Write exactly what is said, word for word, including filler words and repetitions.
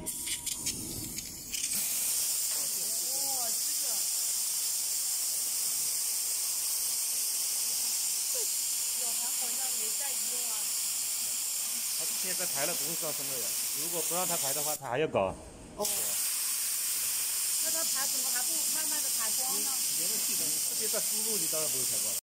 他现在排了不会造声了呀，如果不让他排的话，他还要搞。 哦。那他排怎么还不慢慢的排光呢？别的系统， 这边在输入你当然不会排光了。